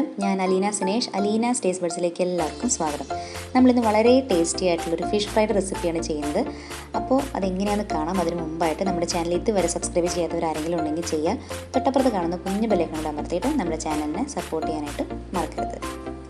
ഞാൻ അലീന സിനേഷ്. അലീനാസ് ടേസ്റ്റ് ബഡ്സിലേക്ക് എല്ലാവർക്കും സ്വാഗതം. നമ്മളിന്ന് വളരെ ടേസ്റ്റി ആയിട്ടുള്ളൊരു ഫിഷ് ഫ്രൈഡ് റെസിപ്പിയാണ് ചെയ്യുന്നത്. അപ്പോൾ അതെങ്ങനെയാണെന്ന് കാണാം. അതിന് മുമ്പായിട്ട് നമ്മുടെ ചാനൽ ഇതുവരെ സബ്സ്ക്രൈബ് ചെയ്യാത്തവരാരെങ്കിലും ഉണ്ടെങ്കിൽ ചെയ്യുക. തൊട്ടപ്പുറത്ത് കാണുന്ന കുഞ്ഞു ബെല്ലൈക്കൺ അമർത്തിയിട്ട് നമ്മുടെ ചാനലിനെ സപ്പോർട്ട് ചെയ്യാനായിട്ട് മറക്കരുത്.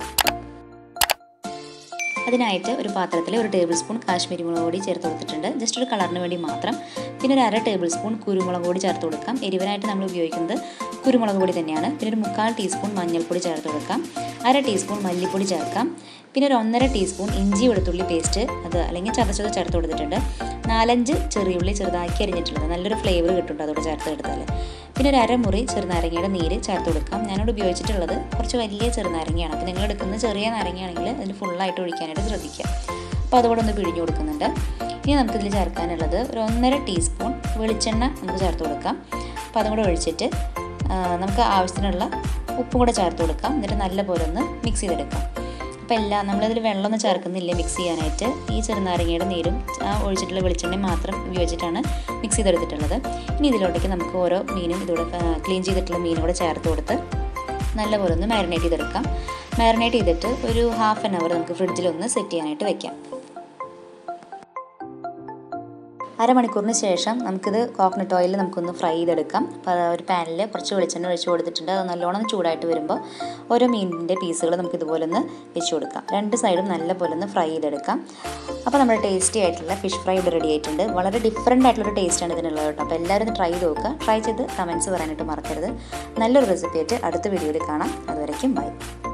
അതിനായിട്ട് ഒരു പാത്രത്തിൽ 1 ടേബിൾ സ്പൂൺ കാശ്മീരി മുളക് പൊടി ചേർത്ത് കൊടുത്തിട്ടുണ്ട്. ജസ്റ്റ് ഒരു കളറിന് വേണ്ടി മാത്രം. പിന്നെ ഒരു 1/2 ടേബിൾ സ്പൂൺ കുരുമുളക് പൊടി ചേർത്ത് കൊടുക്കാം. എരിവിനായിട്ട് നമ്മൾ ഉപയോഗിക്കുന്നത് കുരുമുളക് പൊടി തന്നെയാണ്. പിന്നെ ഒരു 1/4 ടീസ്പൂൺ മഞ്ഞൾപ്പൊടി ചേർത്ത് കൊടുക്കാം. 1/2 ടീസ്പൂൺ മല്ലിപ്പൊടി ചേർക്കാം. പിന്നെ ഒരു 1/2 ടീസ്പൂൺ ഇഞ്ചി വെളുത്തുള്ളി പേസ്റ്റ് അല്ലെങ്കിൽ ചതച്ചത് ചേർത്ത് കൊടുത്തിട്ടുണ്ട്. 4-5 ചെറിയുള്ളി ചെറുതാക്കി അരിഞ്ഞിട്ടുള്ളത്, നല്ലൊരു ഫ്ലേവർ കിട്ടുന്നുണ്ട് അതോടെ ചേർത്ത് എടുത്താൽ. പിന്നെ ഒരു 1/2 മുറി ചെറുനാരങ്ങയുടെ നീര് ചേർത്ത് കൊടുക്കാം. ഞാനിവിടെ ഉപയോഗിച്ചിട്ടുള്ളത് കുറച്ച് വലിയ ചെറുനാരങ്ങയാണ്. അപ്പോൾ നിങ്ങൾ എടുക്കുന്ന ചെറിയ നാരങ്ങയാണെങ്കിൽ അതിൽ ഫുള്ളായിട്ട് ഒഴിക്കാനായിട്ട് ശ്രദ്ധിക്കുക. അപ്പോൾ അതുകൂടെ ഒന്ന് പിഴിഞ്ഞു കൊടുക്കുന്നുണ്ട്. ഇനി നമുക്കിതിൽ ചേർക്കാനുള്ളത് ഒരു 1/2 ടീസ്പൂൺ വെളിച്ചെണ്ണ നമുക്ക് ചേർത്ത് കൊടുക്കാം. അപ്പോൾ അതും കൂടെ ഒഴിച്ചിട്ട് നമുക്ക് ആവശ്യത്തിനുള്ള ഉപ്പും കൂടെ ചേർത്ത് കൊടുക്കാം. എന്നിട്ട് നല്ലപോലെ ഒന്ന് മിക്സ് ചെയ്തെടുക്കാം. അപ്പോൾ എല്ലാം നമ്മളതിൽ വെള്ളമൊന്നും ചേർക്കുന്നില്ല മിക്സ് ചെയ്യാനായിട്ട്. ഈ ചെറുനാരങ്ങയുടെ നീരും ഒഴിച്ചിട്ടുള്ള വെളിച്ചെണ്ണയും മാത്രം ഉപയോഗിച്ചിട്ടാണ് മിക്സ് ചെയ്തെടുത്തിട്ടുള്ളത്. ഇനി ഇതിലോട്ടേക്ക് നമുക്ക് ഓരോ മീനും ഇതോടെ ക്ലീൻ ചെയ്തിട്ടുള്ള മീനും കൂടെ ചേർത്ത് കൊടുത്ത് നല്ലപോലെ ഒന്ന് മാരിനേറ്റ് ചെയ്തെടുക്കാം. മാരിനേറ്റ് ചെയ്തിട്ട് ഒരു ½ ആൻ അവർ നമുക്ക് ഫ്രിഡ്ജിലൊന്ന് സെറ്റ് ചെയ്യാനായിട്ട് വെക്കാം. അരമണിക്കൂറിന് ശേഷം നമുക്കിത് കോക്കനട്ട് ഓയിലിൽ നമുക്കൊന്ന് ഫ്രൈ ചെയ്തെടുക്കാം. അപ്പോൾ ഒരു പാനിൽ കുറച്ച് വെളിച്ചെണ്ണ ഒഴിച്ച് കൊടുത്തിട്ടുണ്ട്. അത് നല്ലോണം ചൂടായിട്ട് വരുമ്പോൾ ഓരോ മീനിൻ്റെ പീസുകൾ നമുക്ക് ഇതുപോലെ ഒന്ന് വെച്ച് കൊടുക്കാം. 2 സൈഡും നല്ലപോലെ ഒന്ന് ഫ്രൈ ചെയ്തെടുക്കാം. അപ്പോൾ നമ്മുടെ ടേസ്റ്റി ആയിട്ടുള്ള ഫിഷ് ഫ്രൈ ഇവിടെ റെഡി ആയിട്ടുണ്ട്. വളരെ ഡിഫറൻ്റ് ആയിട്ടുള്ളൊരു ടേസ്റ്റാണ് ഇതിനുള്ളത് കേട്ടോ. അപ്പോൾ എല്ലാവരും ഒന്ന് ട്രൈ ചെയ്ത് നോക്കുക. ട്രൈ ചെയ്ത് കമൻറ്റ്സ് പറയാനായിട്ട് മറക്കരുത്. നല്ലൊരു റെസിപ്പി ആയിട്ട് അടുത്ത വീഡിയോയിൽ കാണാം. അതുവരേക്കും ബൈ.